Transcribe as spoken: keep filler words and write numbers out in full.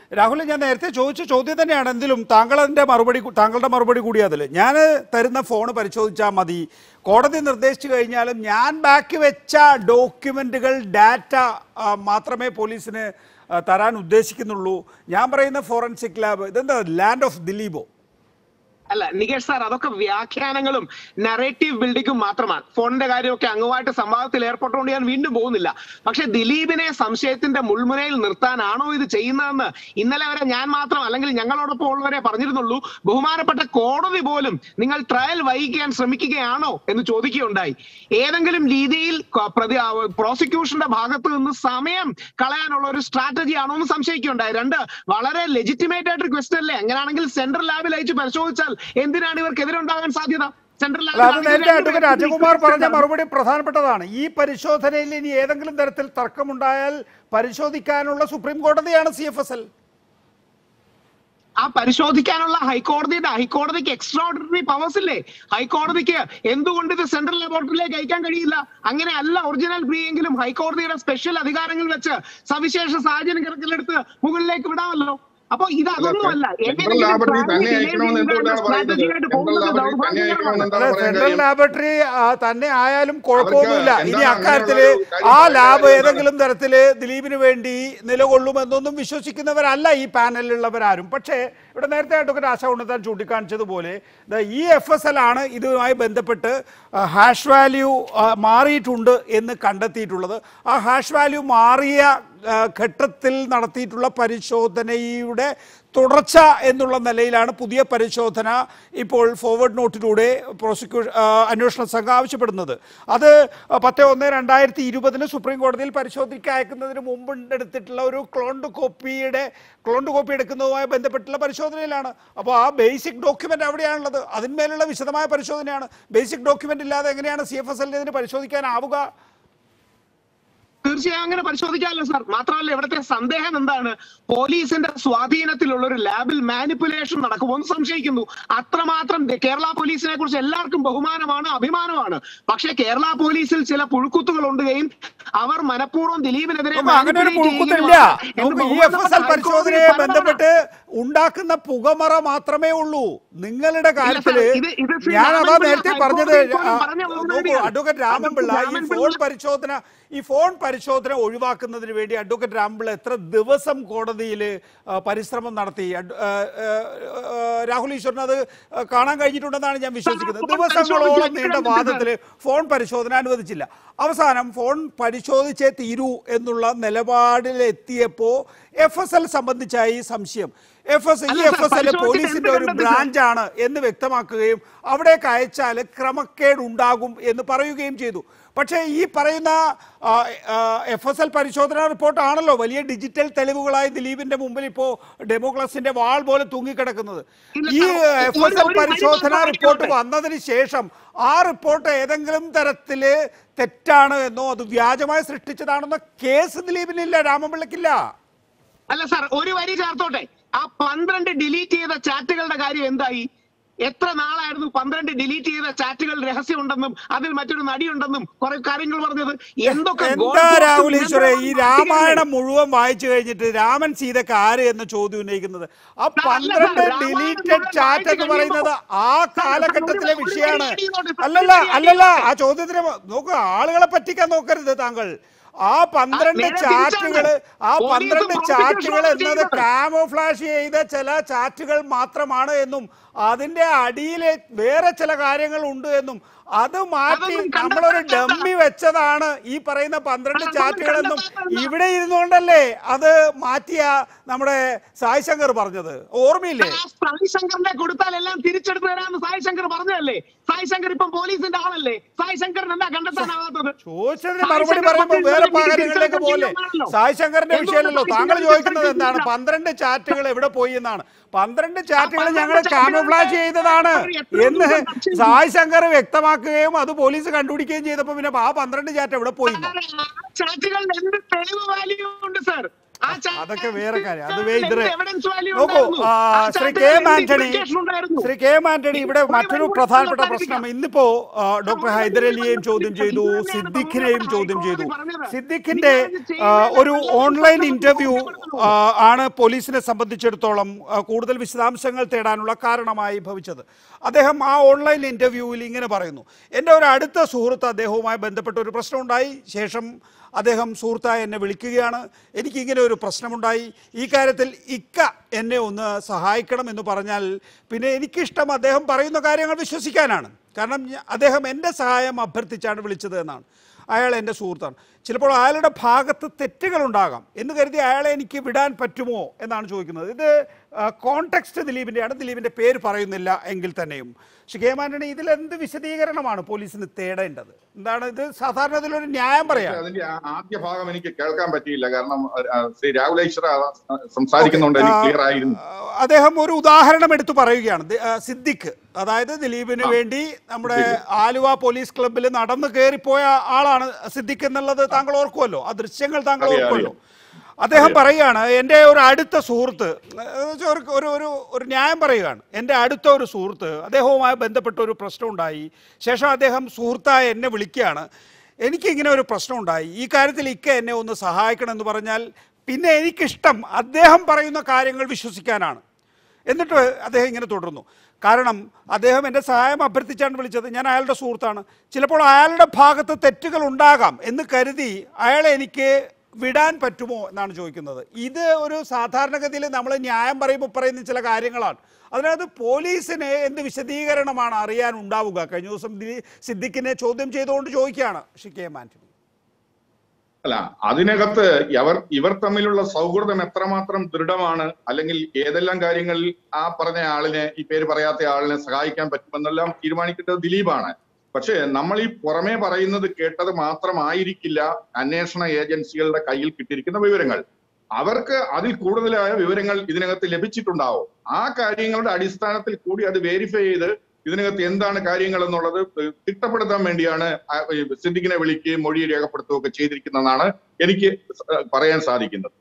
രാഹുൽ, ഞാൻ നേരത്തെ ചോദിച്ച ചോദ്യം തന്നെയാണ് എന്തിലും താങ്കളുടെ മറുപടി താങ്കളുടെ മറുപടി കൂടി അതിൽ. ഞാൻ തരുന്ന ഫോൺ പരിശോധിച്ചാൽ മതി, കോടതി നിർദ്ദേശിച്ചു കഴിഞ്ഞാലും ഞാൻ ബാക്കി വെച്ച ഡോക്യുമെൻറ്റുകൾ, ഡാറ്റ മാത്രമേ പോലീസിന് തരാൻ ഉദ്ദേശിക്കുന്നുള്ളൂ. ഞാൻ പറയുന്ന ഫോറൻസിക് ലാബ് ഇതെന്താ ലാൻഡ് ഓഫ് ദിലീപോ? അല്ല നികേഷ് സാർ, അതൊക്കെ വ്യാഖ്യാനങ്ങളും നറേറ്റീവ് ബിൽഡിങ്ങും മാത്രമാണ്. ഫോണിന്റെ കാര്യമൊക്കെ അങ്ങുമായിട്ട് സംവാദത്തിൽ ഏർപ്പെട്ടുകൊണ്ട് ഞാൻ വീണ്ടും പോകുന്നില്ല. പക്ഷെ ദിലീപിനെ സംശയത്തിന്റെ മുൾമുനയിൽ നിർത്താനാണോ ഇത് ചെയ്യുന്നതെന്ന് ഇന്നലെ വരെ ഞാൻ മാത്രം അല്ലെങ്കിൽ ഞങ്ങളോടൊപ്പം ഉള്ളവരെ പറഞ്ഞിരുന്നുള്ളൂ. ബഹുമാനപ്പെട്ട കോടതി പോലും നിങ്ങൾ ട്രയൽ വൈകിക്കാൻ ശ്രമിക്കുകയാണോ എന്ന് ചോദിക്കുകയുണ്ടായി. ഏതെങ്കിലും രീതിയിൽ പ്രതി പ്രോസിക്യൂഷന്റെ ഭാഗത്ത് നിന്ന് സമയം കളയാനുള്ള ഒരു സ്ട്രാറ്റജി ആണോ എന്ന് സംശയിക്കുകയുണ്ടായി. രണ്ട്, വളരെ ലെജിറ്റിമേറ്റ് ആയിട്ടൊരു ക്വസ്റ്റ്യൻ അല്ലേ? അങ്ങനെയാണെങ്കിൽ സെൻട്രൽ ലാബിൽ അയച്ച് പരിശോധിച്ചാൽ എന്തിനാണ് ഇവർക്കെതിരുണ്ടാകാൻ സാധ്യത? നേരത്തെ അഡ്വക്കേറ്റ് അജയകുമാർ പറഞ്ഞ മറുപടി പ്രധാനപ്പെട്ടതാണ്. ഈ പരിശോധനയിൽ ഇനി ഏതെങ്കിലും തരത്തിൽ തർക്കമുണ്ടായാൽ പരിശോധിക്കാനുള്ള സുപ്രീം കോടതിയാണ് സി എഫ് എസ് എൽ. ആ പരിശോധിക്കാനുള്ള ഹൈക്കോടതിയുടെ ഹൈക്കോടതിക്ക് എക്സ്ട്രാ ഓർഡിനറി പവേഴ്സ് ഇല്ലേ? ഹൈക്കോടതിക്ക് എന്തുകൊണ്ട് ഇത് സെൻട്രൽ ലബോറട്ടറിയിലേക്ക് അയക്കാൻ കഴിയില്ല? അങ്ങനെ അല്ല ഒറിജിനൽ പ്രീ എങ്കിലും ഹൈക്കോടതിയുടെ സ്പെഷ്യൽ അധികാരങ്ങൾ വെച്ച് സവിശേഷ സാഹചര്യം കണക്കിലെടുത്ത് മുകളിലേക്ക് വിടാമല്ലോ. അപ്പൊ ഇത് അതൊന്നുമല്ല. സെൻട്രൽ ലാബറട്ടറി തന്നെ ആയാലും കുഴപ്പമൊന്നുമില്ല. ഇനി അക്കാര്യത്തില് ആ ലാബ് ഏതെങ്കിലും തരത്തില് ദിലീപിന് വേണ്ടി നിലകൊള്ളുമെന്നൊന്നും വിശ്വസിക്കുന്നവരല്ല ഈ പാനലിലുള്ളവരാരും. പക്ഷേ ഇവിടെ നേരത്തെ അഡ്വക്കേറ്റ് ആശ ഉണ്ണത്താൻ ചൂണ്ടിക്കാണിച്ചതുപോലെ ഈ എഫ് എസ് എൽ ആണ് ഇതുമായി ബന്ധപ്പെട്ട് ഹാഷ് വാല്യൂ മാറിയിട്ടുണ്ട് എന്ന് കണ്ടെത്തിയിട്ടുള്ളത്. ആ ഹാഷ് വാല്യൂ മാറിയ ഘട്ടത്തിൽ നടത്തിയിട്ടുള്ള പരിശോധനയുടെ തുടർച്ച എന്നുള്ള നിലയിലാണ് പുതിയ പരിശോധന ഇപ്പോൾ ഫോർവേഡ് നോട്ടിലൂടെ പ്രോസിക്യൂഷൻ അന്വേഷണ സംഘം ആവശ്യപ്പെടുന്നത്. അത് പത്ത് ഒന്ന് രണ്ടായിരത്തി ഇരുപതിന് സുപ്രീം കോടതിയിൽ പരിശോധനയ്ക്ക് അയക്കുന്നതിന് മുമ്പ് എടുത്തിട്ടുള്ള ഒരു ക്ലോണ്ട് കോപ്പിയുടെ ക്ലോണ്ട് കോപ്പി എടുക്കുന്നതുമായി ബന്ധപ്പെട്ടുള്ള പരിശോധനയിലാണ്. അപ്പോൾ ആ ബേസിക് ഡോക്യുമെൻ്റ് അവിടെയാണുള്ളത്. അതിന്മേലുള്ള വിശദമായ പരിശോധനയാണ്. ബേസിക് ഡോക്യുമെൻ്റ് ഇല്ലാതെ എങ്ങനെയാണ് സി എഫ് എസ് എല്ലിന് ഇതിന് പരിശോധിക്കാനാവുക? തീർച്ചയായും അങ്ങനെ പരിശോധിക്കാമല്ലോ സാർ. മാത്രമല്ല ഇവിടുത്തെ സന്ദേഹം എന്താണ്? പോലീസിന്റെ സ്വാധീനത്തിലുള്ള ഒരു ലാബിൽ മാനിപ്പുലേഷൻ നടക്കുമെന്ന് സംശയിക്കുന്നു. അത്രമാത്രം കേരള പോലീസിനെ കുറിച്ച് എല്ലാവർക്കും ബഹുമാനമാണ്, അഭിമാനമാണ്. പക്ഷെ കേരള പോലീസിൽ ചില പുഴുക്കുത്തുകൾ ഉണ്ടുകയും അവർ മനഃപൂർവ്വം ദിലീപിനെതിരെ പരിശോധനയെ ബന്ധപ്പെട്ട് ഉണ്ടാക്കുന്ന പുകമറ മാത്രമേ ഉള്ളൂ. നിങ്ങളുടെ കാര്യത്തില് ഞാൻ അതാ നേരത്തെ പറഞ്ഞത്. അഡ്വക്കേറ്റ് രാമൻപിള്ള ഈ ഫോൺ പരിശോധന ഈ ഫോൺ പരിശോധന ഒഴിവാക്കുന്നതിന് വേണ്ടി അഡ്വക്കേറ്റ് രാമൻപിള്ള എത്ര ദിവസം കോടതിയിൽ പരിശ്രമം നടത്തി? രാഹുൽ ഈശ്വറിന് അത് കാണാൻ കഴിഞ്ഞിട്ടുണ്ടെന്നാണ് ഞാൻ വിശ്വസിക്കുന്നത്. ദിവസങ്ങളോളം നീണ്ട വാദത്തിൽ ഫോൺ പരിശോധന അനുവദിച്ചില്ല. അവസാനം ഫോൺ പരിശോധിച്ചേ തീരൂ എന്നുള്ള നിലപാടിലെത്തിയപ്പോൾ എഫ് എസ് എൽ സംബന്ധിച്ചായി സംശയം. എഫ് എസ് ഈ എഫ് എസ് എൽ പോലീസിന്റെ ഒരു ബ്രാഞ്ചാണ് എന്ന് വ്യക്തമാക്കുകയും അവിടേക്ക് അയച്ചാൽ ക്രമക്കേട് ഉണ്ടാകും എന്ന് പറയുകയും ചെയ്തു. പക്ഷേ ഈ പറയുന്ന എഫ് എസ് എൽ പരിശോധനാ റിപ്പോർട്ടാണല്ലോ വലിയ ഡിജിറ്റൽ തെളിവുകളായി ദിലീപിന്റെ മുമ്പിൽ ഇപ്പോൾ ഡെമോക്രസിന്റെ വാൾ പോലെ തൂങ്ങിക്കിടക്കുന്നത്. ഈ എഫ് എസ് എൽ പരിശോധനാ റിപ്പോർട്ട് വന്നതിന് ശേഷം ആ റിപ്പോർട്ട് ഏതെങ്കിലും തരത്തില് തെറ്റാണ് എന്നോ അത് വ്യാജമായി സൃഷ്ടിച്ചതാണെന്നോ കേസ് ദിലീപിനില്ല, രാമൻപിള്ളയ്ക്കില്ല. അല്ല സാർ, ഒരു വരി ചേർത്തോട്ടെ. ആ പന്ത്രണ്ട് ഡിലീറ്റ് ചെയ്ത ചാറ്റുകളുടെ കാര്യം എന്തായി? എത്ര നാളായിരുന്നു പന്ത്രണ്ട് ഡിലീറ്റ് ചെയ്ത ചാറ്റുകൾ രഹസ്യമുണ്ടെന്നും അതിൽ മറ്റൊരു നടിയുണ്ടെന്നും കുറെ കാര്യങ്ങൾ പറഞ്ഞത്? എന്തൊക്കെ എന്താ രാഹുൽ ഈശ്വരെ ഈ രാമായണം മുഴുവൻ വായിച്ചു കഴിഞ്ഞിട്ട് രാമൻ സീതക്ക് ആര് എന്ന ചോദ്യം ഉന്നയിക്കുന്നത്? ആ പന്ത്രണ്ട് ഡിലീറ്റഡ് ചാറ്റ് എന്ന് പറയുന്നത് ആ കാലഘട്ടത്തിലെ വിഷയമാണ്. അല്ലല്ല അല്ലല്ല ആ ചോദ്യത്തിന് നോക്കുക, ആളുകളെ പറ്റിക്കാൻ നോക്കരുത് താങ്കൾ. ആ പന്ത്രണ്ട് ചാറ്റുകള് ആ പന്ത്രണ്ട് ചാറ്റുകൾ എന്നത് കാമോഫ്ലാഷ് ചെയ്ത ചില ചാറ്റുകൾ മാത്രമാണ് എന്നും അതിന്റെ അടിയിലെ വേറെ ചില കാര്യങ്ങൾ ഉണ്ട് എന്നും അത് മാറ്റി നമ്മളൊരു ഡമ്മി വെച്ചതാണ് ഈ പറയുന്ന പന്ത്രണ്ട് ചാറ്റുകളെന്നും ഇവിടെ ഇരുന്നുകൊണ്ടല്ലേ അത് മാറ്റിയ നമ്മുടെ സായ് ശങ്കർ പറഞ്ഞത്, ഓർമ്മയില്ലേ? സായ് ശങ്കറിനെ കൊടുത്താൽ എല്ലാം തിരിച്ചെടുത്ത് തരാമെന്ന് സായ് ശങ്കർ പറഞ്ഞതല്ലേ? സായ് ശങ്കർ ഇപ്പം പോലീസിന്റെ ആളല്ലേ? സായ് ശങ്കറിന് എന്താ കണ്ടെത്താനാവാത്തത്? ചോദിച്ചതിന് മറുപടി പറയുമ്പോൾ വേറെ കാര്യങ്ങളിലേക്ക് പോലെ സായ് ശങ്കറിന്റെ വിഷയമല്ലല്ലോ. താങ്കൾ ചോദിക്കുന്നത് എന്താണ്? പന്ത്രണ്ട് ചാറ്റുകൾ എവിടെ പോയി എന്നാണ്. പന്ത്രണ്ട് ചാറ്റുകൾ ഞങ്ങൾ കാമോഫ്ലാഷ് ചെയ്തതാണ് എന്ന് സായ് ശങ്കർ വ്യക്തമാക്കുകയും അത് പോലീസ് കണ്ടുപിടിക്കുകയും ചെയ്തപ്പോ പിന്നെ ആ പന്ത്രണ്ട് ചാറ്റ് എവിടെ പോയി? അതൊക്കെ വേറെ കാര്യം. അത് വേറെ നോക്കൂ. ശ്രീ കെ എം ആന്റണി ശ്രീ കെ എം ആന്റണി ഇവിടെ മറ്റൊരു പ്രധാനപ്പെട്ട പ്രശ്നം, ഇന്നിപ്പോ ഡോക്ടർ ഹൈദരലിയെയും ചോദ്യം ചെയ്തു, സിദ്ദിഖിനെയും ചോദ്യം ചെയ്തു. സിദ്ദിഖിന്റെ ഒരു ഓൺലൈൻ ഇന്റർവ്യൂ ആണ് പോലീസിനെ സംബന്ധിച്ചിടത്തോളം കൂടുതൽ വിശദാംശങ്ങൾ തേടാനുള്ള കാരണമായി ഭവിച്ചത്. അദ്ദേഹം ആ ഓൺലൈൻ ഇന്റർവ്യൂവിൽ ഇങ്ങനെ പറയുന്നു: എൻ്റെ ഒരു അടുത്ത സുഹൃത്ത് അദ്ദേഹവുമായി ബന്ധപ്പെട്ട ഒരു പ്രശ്നമുണ്ടായി, ശേഷം അദ്ദേഹം സുഹൃത്തായി എന്നെ വിളിക്കുകയാണ്, എനിക്കിങ്ങനെ ഒരു പ്രശ്നമുണ്ടായി, ഈ കാര്യത്തിൽ ഇക്ക എന്നെ ഒന്ന് സഹായിക്കണം എന്ന് പറഞ്ഞാൽ പിന്നെ എനിക്കിഷ്ടം അദ്ദേഹം പറയുന്ന കാര്യങ്ങൾ വിശ്വസിക്കാനാണ്. കാരണം അദ്ദേഹം എൻ്റെ സഹായം അഭ്യർത്ഥിച്ചാണ് വിളിച്ചത് എന്നാണ്. അയാൾ എൻ്റെ സുഹൃത്താണ്. ചിലപ്പോൾ അയാളുടെ ഭാഗത്ത് തെറ്റുകളുണ്ടാകാം എന്ന് കരുതി അയാളെ എനിക്ക് വിടാൻ പറ്റുമോ എന്നാണ് ചോദിക്കുന്നത്. ഇത് കോണ്ടെക്സ്റ്റ് ദിലീപിൻ്റെയാണ്, ദിലീപിൻ്റെ പേര് പറയുന്നില്ല എങ്കിൽ തന്നെയും. ശ്രീ കെ എം ആന്റണി, ഇതിലെന്ത് വിശദീകരണമാണ് പോലീസിന് തേടേണ്ടത്? എന്താണ് ഇത്? സാധാരണ ഇതിലൊരു ന്യായം പറയാം. അതിന്റെ ആദ്യ ഭാഗം എനിക്ക് കേൾക്കാൻ പറ്റിയില്ല, കാരണം ശ്രീ രാഹുൽ ഈശ്വർ സംസാരിക്കുന്നുണ്ട്, എനിക്ക് ക്ലിയർ ആയിരുന്നു. അദ്ദേഹം ഒരു ഉദാഹരണം എടുത്തു പറയുകയാണ്. സിദ്ദിഖ്, അതായത് ദിലീപിന് വേണ്ടി നമ്മുടെ ആലുവ പോലീസ് ക്ലബിൽ നടന്നു കയറിപ്പോയ ആളാണ് സിദ്ദിഖ് എന്നുള്ളത് താങ്കൾ ഓർക്കുമല്ലോ, ആ ദൃശ്യങ്ങൾ താങ്കൾ ഓർക്കുമല്ലോ. അദ്ദേഹം പറയുകയാണ്, എൻ്റെ ഒരു അടുത്ത സുഹൃത്ത്, ഒരു ഒരു ഒരു ന്യായം പറയുകയാണ്, എൻ്റെ അടുത്ത ഒരു സുഹൃത്ത് അദ്ദേഹവുമായി ബന്ധപ്പെട്ട ഒരു പ്രശ്നമുണ്ടായി, ശേഷം അദ്ദേഹം സുഹൃത്തായി എന്നെ വിളിക്കുകയാണ്, എനിക്കിങ്ങനെ ഒരു പ്രശ്നമുണ്ടായി, ഈ കാര്യത്തിൽ ഇക്ക എന്നെ ഒന്ന് സഹായിക്കണം എന്ന് പറഞ്ഞാൽ പിന്നെ എനിക്കിഷ്ടം അദ്ദേഹം പറയുന്ന കാര്യങ്ങൾ വിശ്വസിക്കാനാണ്. എന്നിട്ട് അദ്ദേഹം ഇങ്ങനെ തുടർന്നു, കാരണം അദ്ദേഹം എൻ്റെ സഹായം അഭ്യർത്ഥിച്ചാണ് വിളിച്ചത്, ഞാൻ അയാളുടെ സുഹൃത്താണ്, ചിലപ്പോൾ അയാളുടെ ഭാഗത്ത് തെറ്റുകൾ ഉണ്ടാകാം എന്ന് കരുതി അയാളെ എനിക്ക് വിടാൻ പറ്റുമോ എന്നാണ് ചോദിക്കുന്നത്. ഇത് ഒരു സാധാരണഗതിയിൽ നമ്മൾ ന്യായം പറയുമ്പോൾ പറയുന്ന ചില കാര്യങ്ങളാണ്. അതിനകത്ത് പോലീസിന് എന്ത് വിശദീകരണമാണ് അറിയാൻ ഉണ്ടാവുക? കഴിഞ്ഞ ദിവസം സിദ്ദിഖിനെ ചോദ്യം ചെയ്തുകൊണ്ട് ചോദിക്കുകയാണ് ശ്രീ കെ എം ആന്റണി. അല്ല, അതിനകത്ത് ഇവർ ഇവർ തമ്മിലുള്ള സൗഹൃദം എത്രമാത്രം ദൃഢമാണ്, അല്ലെങ്കിൽ ഏതെല്ലാം കാര്യങ്ങളിൽ ആ പറഞ്ഞ ആളിനെ, ഈ പേര് പറയാത്ത ആളിനെ സഹായിക്കാൻ പറ്റുമെന്നെല്ലാം തീരുമാനിക്കേണ്ടത് ദിലീപാണ്. പക്ഷേ നമ്മൾ ഈ പുറമേ പറയുന്നത് കേട്ടത് മാത്രമായിരിക്കില്ല അന്വേഷണ ഏജൻസികളുടെ കയ്യിൽ കിട്ടിയിരിക്കുന്ന വിവരങ്ങൾ. അവർക്ക് അതിൽ കൂടുതലായ വിവരങ്ങൾ ഇതിനകത്ത് ലഭിച്ചിട്ടുണ്ടാവും. ആ കാര്യങ്ങളുടെ അടിസ്ഥാനത്തിൽ കൂടി അത് വെരിഫൈ ചെയ്ത് ഇതിനകത്ത് എന്താണ് കാര്യങ്ങൾ എന്നുള്ളത് തിട്ടപ്പെടുത്താൻ വേണ്ടിയാണ് സിദ്ദിഖിനെ വിളിക്കുകയും മൊഴി രേഖപ്പെടുത്തുകയൊക്കെ ചെയ്തിരിക്കുന്നതെന്നാണ് എനിക്ക് പറയാൻ സാധിക്കുന്നത്.